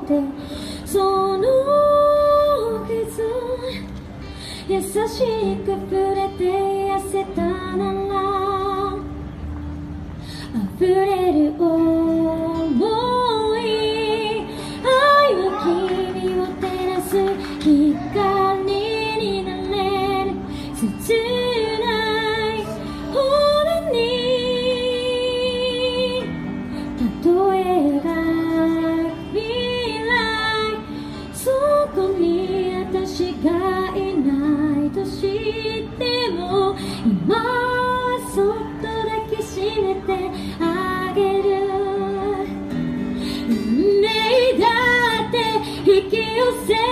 てその傷優しく触れて痩せたなら溢れる想い愛は君を照らす光になれる切ない骨に例えが未来そこに私がいないとしても今はそっと抱きしめてあげる運命だって引き寄せ